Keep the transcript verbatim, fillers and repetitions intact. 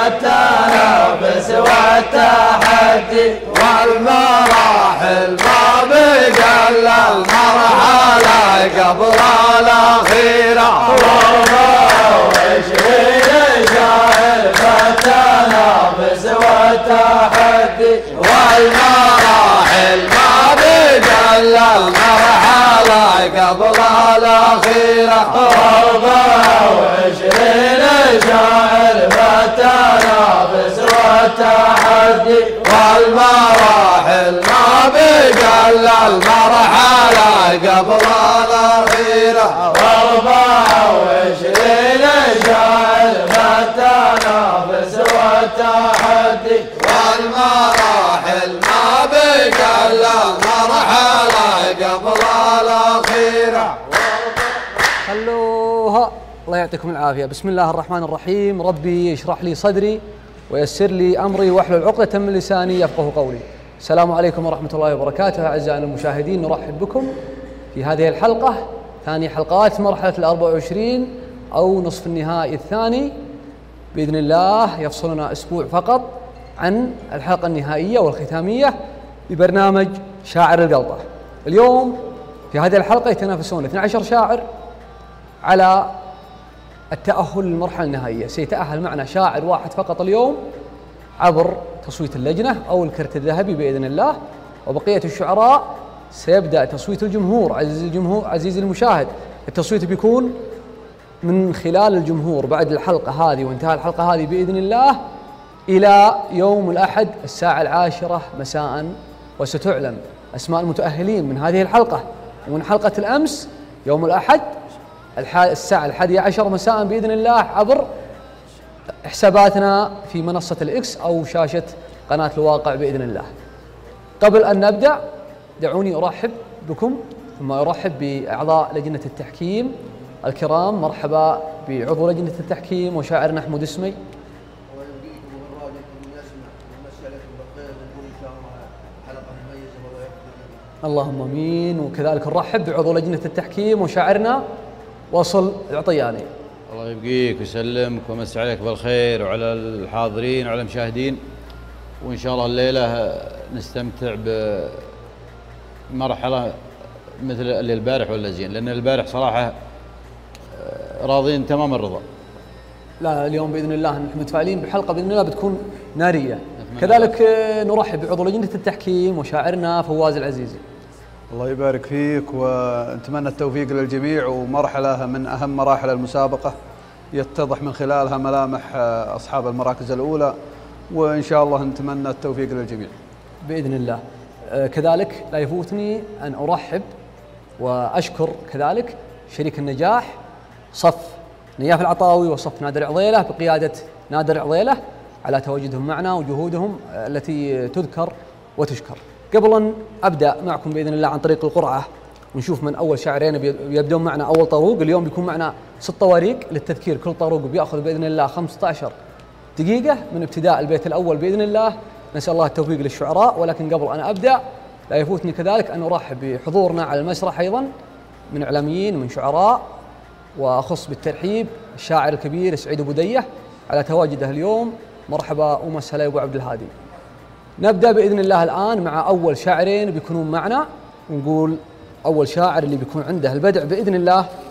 والتنافس والتحدي والمراحل ما بقى الا المرحلة قبل الأخيرة. أربعة وعشرين شاعر بالتنافس والتحدي والمراحل ما بقى الا المرحلة قبل الأخيرة. أربعة وعشرين شاعر بالتنافس والتحدي والمراحل ما بقى الا المرحلة قبل الأخيرة. أربعة وعشرين شاعر بالتنافس والتحدي والمراحل ما بقى الا المرحلة قبل الأخيرة. خلوها. الله يعطيكم العافية. بسم الله الرحمن الرحيم. ربي يشرح لي صدري ويسر لي أمري واحلل عقدة من لساني يفقه قولي. السلام عليكم ورحمة الله وبركاته. أعزائنا المشاهدين، نرحب بكم في هذه الحلقة، ثاني حلقات مرحلة الأربع وعشرين أو نصف النهائي الثاني بإذن الله. يفصلنا أسبوع فقط عن الحلقة النهائية والختامية ببرنامج شاعر القلطة. اليوم في هذه الحلقة يتنافسون اثني عشر شاعر على التأهل للمرحلة النهائية. سيتأهل معنا شاعر واحد فقط اليوم عبر تصويت اللجنة أو الكرت الذهبي بإذن الله، وبقية الشعراء سيبدأ تصويت الجمهور. عزيزي الجمهور، عزيزي المشاهد، التصويت بيكون من خلال الجمهور بعد الحلقة هذه وانتهاء الحلقة هذه بإذن الله إلى يوم الأحد الساعة العاشرة مساء، وستعلن أسماء المتأهلين من هذه الحلقة ومن حلقة الأمس يوم الأحد الساعة الحادية عشر مساء بإذن الله عبر حساباتنا في منصة الإكس أو شاشة قناة الواقع بإذن الله. قبل أن نبدأ دعوني أرحب بكم ثم أرحب بأعضاء لجنة التحكيم الكرام. مرحبا بعضو لجنة التحكيم وشاعرنا أحمد اسمي. اللهم امين. وكذلك نرحب بعضو لجنة التحكيم وشاعرنا وصل العطياني. الله يبقيك ويسلمك ويمسي عليك بالخير وعلى الحاضرين وعلى المشاهدين، وإن شاء الله الليلة نستمتع بمرحلة مثل اللي البارح ولا زين، لأن البارح صراحة راضين تمام الرضا. لا، اليوم بإذن الله نحن متفائلين بحلقة بإذن الله بتكون نارية. كذلك نرحب بعضو لجنة التحكيم وشاعرنا فواز العزيزي. الله يبارك فيك، ونتمنى التوفيق للجميع، ومرحلة من أهم مراحل المسابقة يتضح من خلالها ملامح أصحاب المراكز الأولى، وإن شاء الله نتمنى التوفيق للجميع بإذن الله. كذلك لا يفوتني أن أرحب وأشكر كذلك شريك النجاح صف نياف العطاوي وصف نادر عضيلة بقيادة نادر عضيلة على تواجدهم معنا وجهودهم التي تذكر وتشكر. قبل أن أبدأ معكم بإذن الله عن طريق القرعة ونشوف من أول شاعرين بيبدون معنا أول طروق. اليوم بيكون معنا ست طواريق للتذكير، كل طروق بيأخذ بإذن الله خمسة عشر دقيقة من ابتداء البيت الأول بإذن الله. نسأل الله التوفيق للشعراء. ولكن قبل أن أبدأ لا يفوتني كذلك أن أرحب بحضورنا على المسرح أيضا من إعلاميين ومن شعراء، وأخص بالترحيب الشاعر الكبير سعيد أبو ديه على تواجده اليوم. مرحبا ومسهلا يا أبو عبد الهادي. نبدأ بإذن الله الآن مع أول شاعرين بيكونون معنا، ونقول أول شاعر اللي بيكون عنده البدع بإذن الله